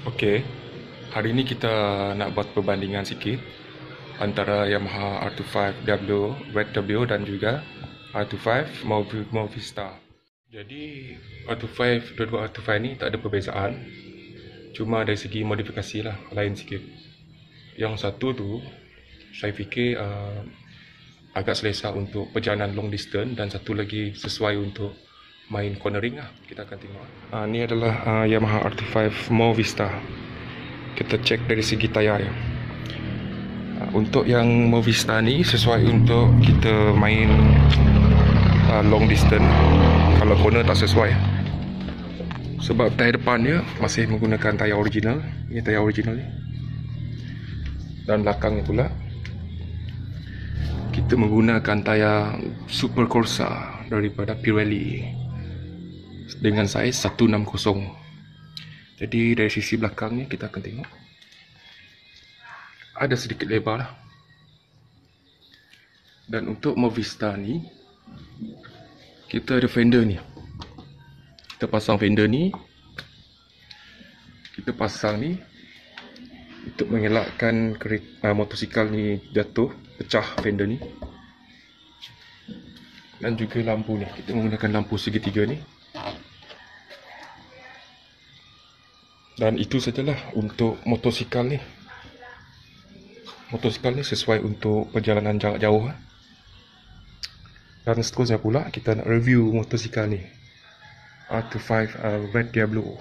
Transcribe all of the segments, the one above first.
Okey, hari ini kita nak buat perbandingan sikit antara Yamaha R25W Red W dan juga R25 Movistar. Jadi R25, dua-dua R25 ni tak ada perbezaan, cuma dari segi modifikasi lah lain sikit. Yang satu tu saya fikir agak selesa untuk perjalanan long distance, dan satu lagi sesuai untuk main cornering lah. Kita akan tengok. Ni adalah Yamaha R25 Movistar. Kita cek dari segi tayar ya. Untuk yang Movistar ni sesuai untuk kita main long distance. Kalau corner tak sesuai, sebab tayar depan dia masih menggunakan tayar original. Ini tayar original ni. Dan belakangnya pula kita menggunakan tayar Super Corsa daripada Pirelli dengan saiz 160. Jadi dari sisi belakangnya kita akan tengok ada sedikit lebar lah. Dan untuk Movistar ni kita ada fender ni. Kita pasang fender ni. Kita pasang ni untuk mengelakkan motosikal ni jatuh, pecah fender ni. Dan juga lampu ni, kita menggunakan lampu segitiga ni. Dan itu sajalah untuk motosikal ni. Motosikal ni sesuai untuk perjalanan jarak jauh. Dan seterusnya pula kita nak review motosikal ni, R25 Red Diablo.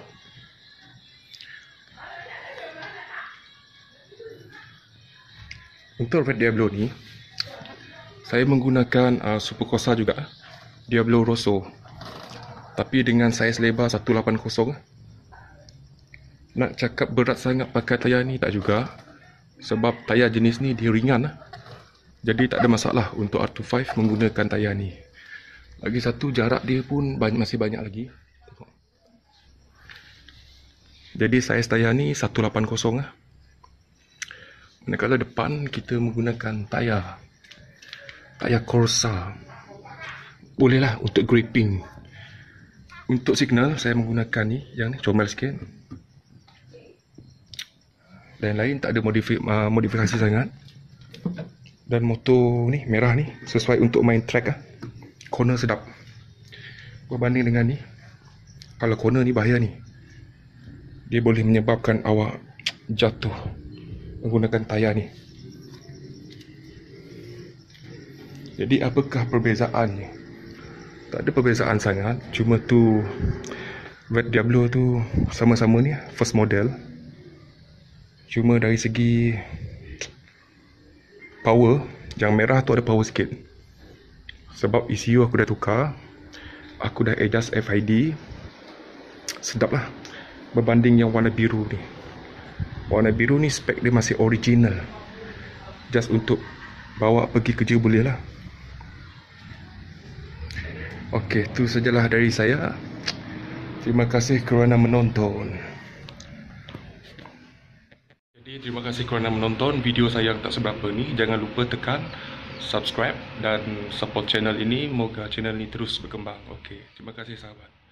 Untuk Red Diablo ni saya menggunakan Super Corsa juga, Diablo Rosso, tapi dengan saiz lebar 180. Nak cakap berat sangat pakai tayar ni tak juga, sebab tayar jenis ni dia ringan lah. Jadi tak ada masalah untuk R25 menggunakan tayar ni. Lagi satu, jarak dia pun masih banyak lagi. Jadi saiz tayar ni 180 lah. Manakala depan kita menggunakan tayar Corsa. Bolehlah untuk gripping. Untuk signal saya menggunakan ni, yang ni comel sikit. Lain-lain tak ada modifikasi sangat. Dan motor ni merah ni sesuai untuk main track lah. Corner sedap. Berbanding dengan ni, kalau corner ni bahaya ni. Dia boleh menyebabkan awak jatuh menggunakan tayar ni. Jadi apakah perbezaannya? Tak ada perbezaan sangat. Cuma tu Red Diablo tu sama-sama ni first model. Cuma dari segi power, yang merah tu ada power sikit. Sebab ECU aku dah tukar, aku dah adjust FID. Sedap lah berbanding yang warna biru ni. Warna biru ni spek dia masih original, just untuk bawa pergi kerja boleh lah. Okey, tu sajalah dari saya. Terima kasih kerana menonton. Terima kasih kerana menonton video saya yang tak seberapa ni. Jangan lupa tekan subscribe dan support channel ini. Moga channel ini terus berkembang. Okey, terima kasih sahabat.